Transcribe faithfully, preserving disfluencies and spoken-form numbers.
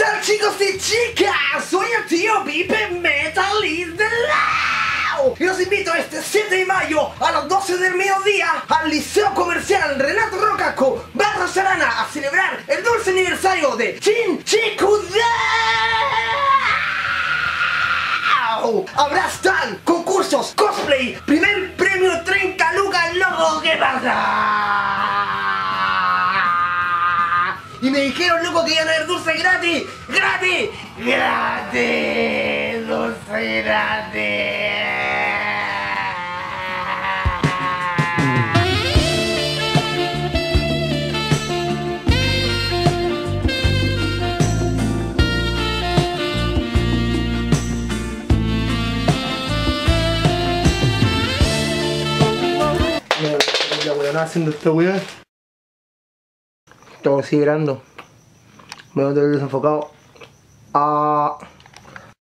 tal, chicos y chicas? Soy el tío Pipe Metalist de Lao y los invito este siete de mayo a las doce del mediodía al Liceo Comercial Renato Rocaco, Barra Sarana, a celebrar el dulce aniversario de Chin Chikudao. Habrá stand, concursos, cosplay, primer premio treinta lucas, loco, ¿qué pasa? Y me dijeron, loco, que iban a haber dulce gratis, gratis, gratis, dulce gratis. La weón haciendo esta weá. Estamos así grabando. Me voy a tener desenfocado. Ah.